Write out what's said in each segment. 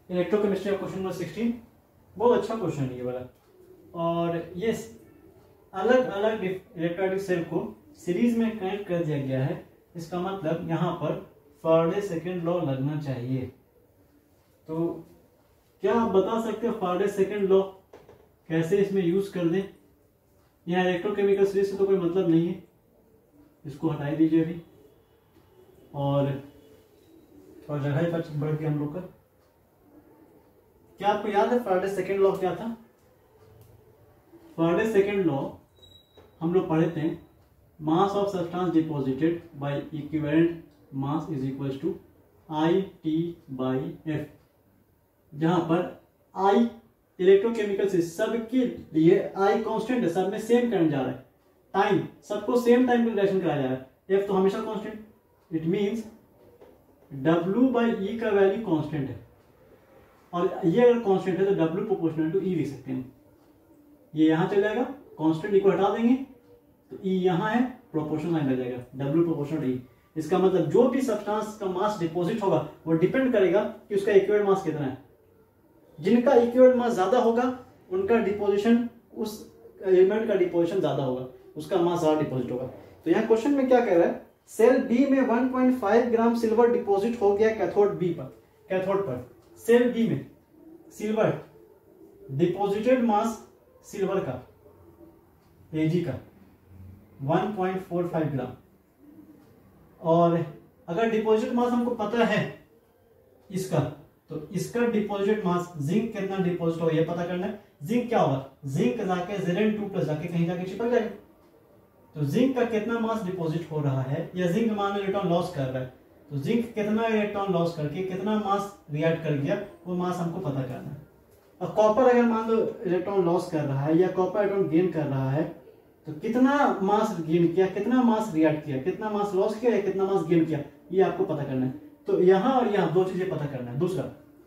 Electrochemistry का question number 16। बहुत अच्छा क्वेश्चन है ये वाला। और ये अलग अलग इलेक्ट्रोलाइटिक सेल को सीरीज में कनेक्ट कर दिया गया है। इसका मतलब यहाँ पर फैराडे सेकंड लॉ लगना चाहिए। तो क्या आप बता सकते हो फैराडे सेकंड लॉ कैसे इसमें यूज कर दें? यहाँ इलेक्ट्रोकेमिकल सीरीज से तो कोई मतलब नहीं है, इसको हटा दीजिए अभी। और थोड़ा जगह पर बढ़ के हम लोग का, क्या आपको याद है फैराडे सेकंड लॉ क्या था? फैराडे सेकंड लॉ हम लोग पढ़े थे, mass of substance deposited by equivalent mass is equal to I/T/F, जहां पर I इलेक्ट्रोकेमिकल से सबके लिए I कांस्टेंट है, सब में सेम करंट जा रहा है, टाइम सबको सेम टाइम पे रिलेशन कराया जा रहा है, F तो हमेशा कांस्टेंट। इट मींस W/E का वैल्यू कांस्टेंट है, और ये अगर कांस्टेंट है तो W प्रोपोर्शनल टू E लिख सकते हैं। ये यहां चल जाएगा, कांस्टेंट E को हटा देंगे तो E यहां है, प्रोपोर्शनल लाइन लग जाएगा, W प्रोपोर्शनल E। इसका मतलब जो भी सब्सटेंस का मास डिपॉजिट होगा वो डिपेंड करेगा कि उसका इक्विवेलेंट मास कितना है। जिनका इक्विवेलेंट मास ज्यादा होगा उनका डिपोजिशन, उस एलिमेंट का डिपोजिशन ज्यादा होगा, उसका मास ज्यादा डिपॉजिट होगा। तो यहाँ क्वेश्चन में क्या कह रहा है, सेल बी में 1.5 ग्राम सिल्वर डिपॉजिट हो गया कैथोड बी पर, कैथोड पर सेल बी में सिल्वर डिपॉजिटेड मास सिल्वर का Ag का 1.45 ग्राम। और अगर डिपॉजिट मास हमको पता है इसका, तो इसका डिपॉजिट मास जिंक कितना डिपॉजिट होगा ये पता करना है। जिंक क्या होगा, जिंक जाके Zn2 प्लस जाके कहीं जाके चिपक जाएगा। तो जिंक का कितना मास डिपॉजिट हो रहा है, या जिंक मान लो इलेक्ट्रॉन लॉस कर रहा है, तो जिंक कितना इलेक्ट्रॉन लॉस करके कितना मास रिएक्ट कर गया वो मास हमको पता करना है। और कॉपर अगर मान लो इलेक्ट्रॉन लॉस कर रहा है या कॉपर इलेक्ट्रॉन गेन कर रहा है, तो कितना मास गेन किया, कितना मास रिएक्ट किया, कितना मास लॉस किया या कितना मास गेन किया, ये आपको पता करना है। तो यहां और यहां दो चीजें पता करना है। दूसरा,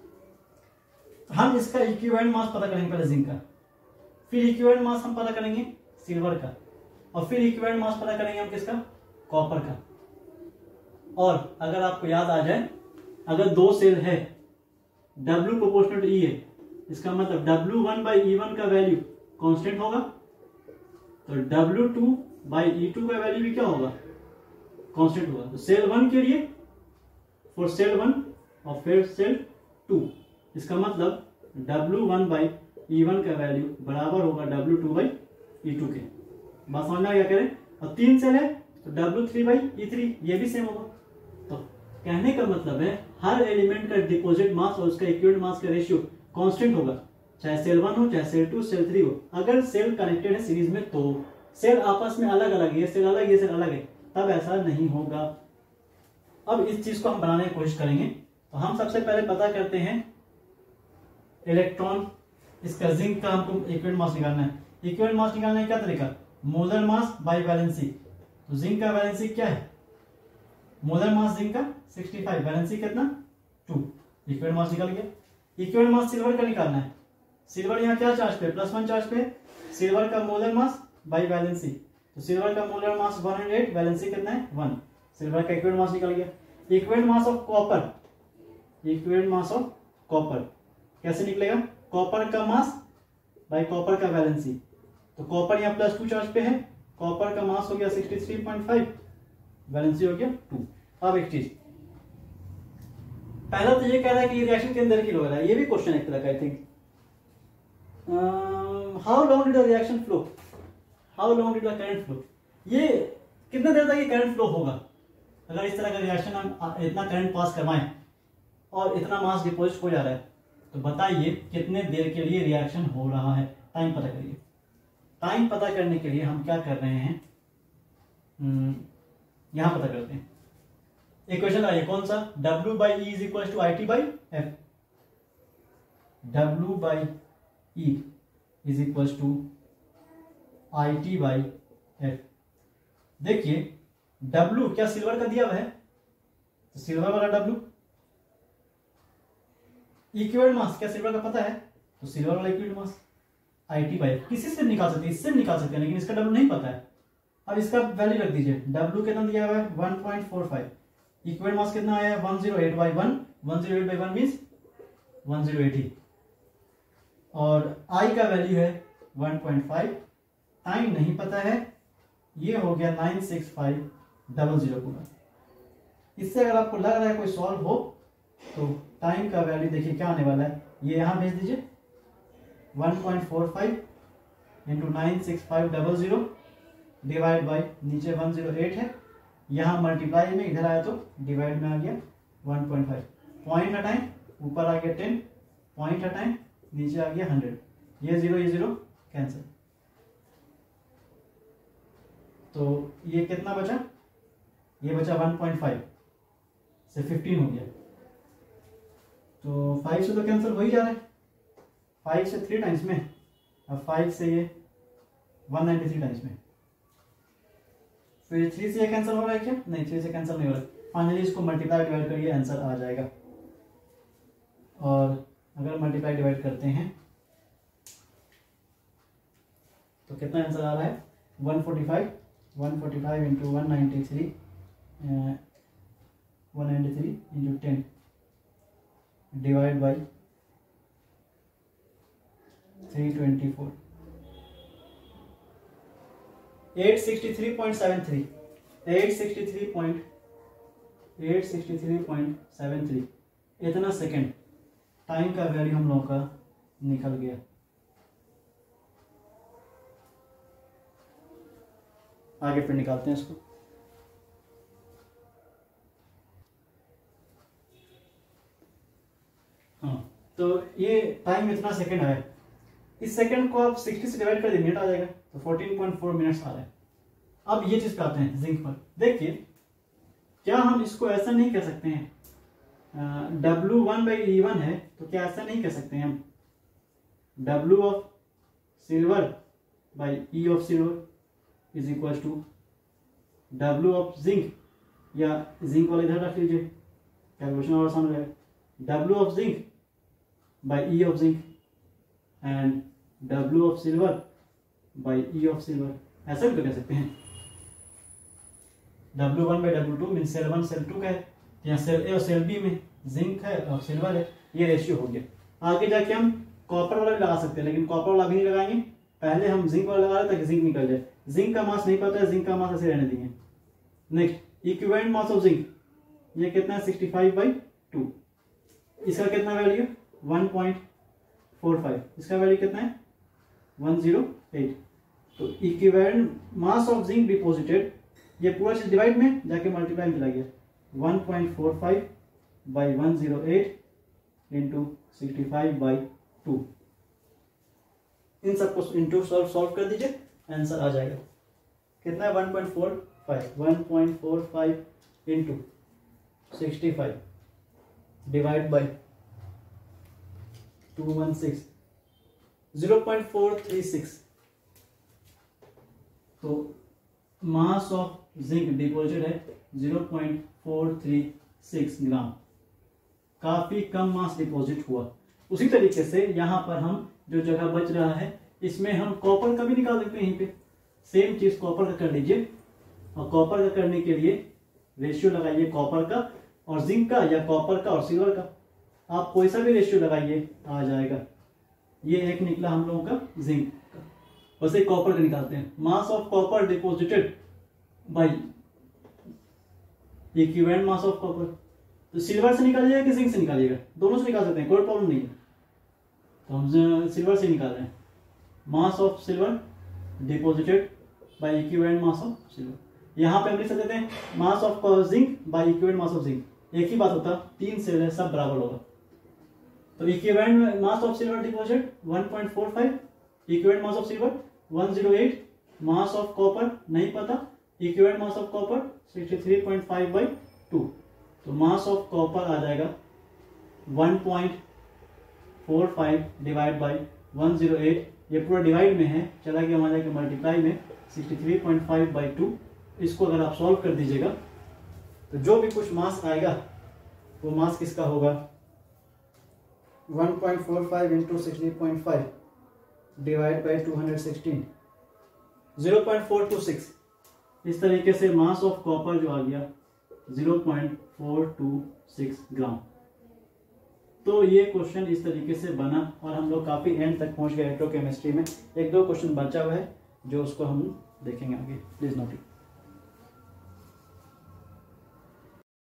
हम इसका इक्विवेलेंट मास पता करेंगे पहले जिंक का, फिर इक्विवेलेंट मास हम पता करेंगे सिल्वर का, और फिर इक्विवेलेंट मास पता करेंगे हम किसका, कॉपर का। और अगर आपको याद आ जाए, अगर दो सेल है W प्रोपोर्शनल टू E है, इसका मतलब W1/E1 का वैल्यू कांस्टेंट होगा, तो W2/E2 का वैल्यू भी क्या होगा, कांस्टेंट होगा। तो सेल 1 के लिए फॉर सेल 1 और फिर सेल 2, इसका मतलब W1/E1 का वैल्यू बराबर होगा W2/E2 के। बात समझना क्या करें। और 3 सेल है तो W3/E3 ये भी सेम होगा। तो कहने का मतलब है हर एलिमेंट का डिपॉजिट मास और उसका इक्विवेलेंट मास का रेशियो कांस्टेंट होगा, चाहे सेल 1 हो, चाहे सेल 2, सेल 3 हो। अगर सेल कनेक्टेड है सीरीज में, तो सेल आपस में अलग अलग है, ये सेल अलग, ये सेल अलग है, तब ऐसा नहीं होगा। अब इस चीज को हम बनाने की कोशिश करेंगे। तो हम सबसे पहले पता करते हैं इलेक्ट्रॉन, इसका जिंक का हमको इक्विवेलेंट मास निकालना है। इक्विवेलेंट मास निकालने का क्या तरीका, मोलर मास बाय वैलेंसी। तो जिंक का वैलेंसी क्या है, मोलर मास जिंक का 65, वैलेंसी कितना 2, इक्विवेलेंट मास निकल गया। इक्विवेलेंट मास सिल्वर का निकालना है। सिल्वर यहाँ क्या चार्ज पे, +1 चार्ज पे, सिल्वर का मोलर मास बाय वैलेंसी। तो सिल्वर का मोलर मास 108, वैलेंसी कितना है 1, सिल्वर का इक्विवेलेंट मास निकल गया। Equivalent mass of copper, equivalent mass of copper कैसे निकलेगा, कॉपर का मास बाय कॉपर का वैलेंसी। तो कॉपर यहाँ +2 चार्ज पे है, कॉपर का मास हो गया 63.5, वैलेंसी हो गया 2। अब एक चीज, पहला तो ये कह रहा है कि ये रिएक्शन के अंदर की हो रहा है, ये भी क्वेश्चन एक तरह का I think. How long did the reaction flow, how long did the current flow, ये कितने देर तक ये करंट फ्लो होगा। अगर इस तरह का रिएक्शन हम इतना करंट पास करवाएं और इतना मास डिपॉजिट हो जा रहा है, तो बताइए कितने देर के लिए रिएक्शन हो रहा है, टाइम पता करिए। टाइम पता करने के लिए हम क्या कर रहे हैं, यहां पता करते हैं। इक्वेशन आइए कौन सा, W/E is equal to IT/F, W/E is equal to IT/F। देखिए W क्या सिल्वर का दिया हुआ है, तो सिल्वर वाला W। इक्विवेलेंट मास क्या सिल्वर का पता है, तो सिल्वर वाला इक्विवेलेंट मास IT/F। किसी से निकाल सकते हैं, इससे निकाल सकते हैं, लेकिन इसका W नहीं पता है। अब इसका वैल्यू रख दीजिए, W कितना दिया हुआ है 1.45, इक्विवेलेंट मास कितना आया है 108/1, 108/1 मींस 1080 और I का वैल्यू है 1.5, टाइम नहीं पता है, ये हो गया 96500 पूरा। इससे अगर आपको लग रहा है कोई सॉल्व हो तो टाइम का वैल्यू देखिए क्या आने वाला है, ये यहां भेज दीजिए 1.45 इंटू 96500 डिवाइड बाई नीचे 108 है, यहाँ मल्टीप्लाई में इधर आया तो डिवाइड में आ गया 1.5, पॉइंट हटाएं ऊपर आ गया 10, पॉइंट हटाएं नीचे आ गया 100, ये जीरो कैंसिल, तो ये कितना बचा, ये बचा 1.5 से 15 हो गया, तो 5 से तो कैंसिल हो ही जा रहा है, 5 से 3 टाइम्स में, अब 5 से ये 193 टाइम्स में, फिर 3 से ये कैंसिल हो रहा है क्या, नहीं 3 से कैंसिल नहीं हो रहा है, फाइनली इसको मल्टीप्लाई डिवाइड करिए आंसर आ जाएगा। और अगर मल्टीप्लाई डिवाइड करते हैं तो कितना आंसर आ रहा है 145 इंटू 193 इंटू 10 डिवाइड बाई 324, 863.73 इतना सेकेंड टाइम का वैल्यू हम लोगों का निकल गया। आगे फिर निकालते हैं इसको। हाँ, तो ये टाइम इतना सेकेंड आया, इस सेकेंड को आप 60 से डिवाइड कर दीजिए, मिनट आ जाएगा, तो 14.4 मिनट्स आ रहा है। अब ये चीज पे आते हैं जिंक पर। देखिए क्या हम इसको ऐसा नहीं कह सकते हैं, W1/E1 है तो क्या ऐसा नहीं कह सकते हैं हम W of silver by E of silver is equal to W of zinc, या जिंक वाला इधर रख लीजिए, कैलकुलेशन और आसान हो जाएगा, W of zinc by E of zinc and W of silver by E of silver, ऐसा भी तो कह सकते हैं। W1/W2 मीन सेल 1 सेल 2 का है, यहाँ सेल ए और सेल बी में जिंक है और सिल्वर है, ये रेशियो हो गया। आगे जाके हम कॉपर वाला भी लगा सकते हैं, लेकिन कॉपर वाला भी नहीं लगाएंगे, पहले हम जिंक वाला लगा रहे ताकि जिंक निकल जाए। जिंक का मास नहीं पता है, जिंक का मास ऐसे रहने देंगे। Next equivalent mass of zinc, ये कितना है 65/2, इसका कितना वैल्यू 1.45, इसका वैल्यू कितना है 108। तो equivalent mass of zinc deposited, ये पूरा चीज डिवाइड में जाके मल्टीप्लाई में चला गया, 1.45/108 इंटू 65/2, इन सबको इंटू सॉल्व कर दीजिए, आंसर आ जाएगा। कितना है 1.45 इंटू 65 डिवाइड बाई 216, 0.436। तो मास ऑफ जिंक डिपॉजिट है 0.436 ग्राम, काफी कम मास डिपॉजिट हुआ। उसी तरीके से यहां पर हम जो जगह बच रहा है इसमें हम कॉपर का भी निकाल सकते हैं, यहीं पे सेम चीज कॉपर का कर लीजिए, और कॉपर का करने के लिए रेशियो लगाइए कॉपर का और जिंक का, या कॉपर का और सिल्वर का, आप कोई सा भी रेशियो लगाइए आ जाएगा। ये एक निकला हम लोगों का जिंक का, वैसे कॉपर का निकालते हैं। Mass of copper deposited by equivalent mass of copper, तो सिल्वर से निकालिएगा कि जिंक से निकालिएगा, दोनों से निकाल सकते हैं, कोई प्रॉब्लम नहीं है। तो हम सिल्वर से निकाल रहे हैं, mass of silver deposited by equivalent mass of silver. यहां पे हम लिख सकते हैं mass of zinc by equivalent mass of zinc, एक ही बात होता, 3 सेल है सब बराबर होगा। तो equivalent mass of silver deposit 1.45, equivalent mass of silver 108, mass of copper नहीं पता, इक्विवेलेंट मास ऑफ कॉपर 63.5/2, तो मास ऑफ कॉपर आ जाएगा 1.45 डिवाइड बाई 108, ये पूरा डिवाइड में है, चला गया हमारा जाएगा मल्टीप्लाई में 63.5/2। इसको अगर आप सॉल्व कर दीजिएगा तो जो भी कुछ मास आएगा वो मास किसका होगा 1.45 इंटू 60.5 डिवाइड बाई 216, 0.426। इस तरीके से मास ऑफ कॉपर जो आ गया 0.426 ग्राम। तो तो ये क्वेश्चन इस तरीके से बना और हम लोग काफी एंड तक पहुंच गए इलेक्ट्रोकेमिस्ट्री में। एक दो क्वेश्चन बचा हुआ है जो उसको हम देखेंगे आगे। Please note it.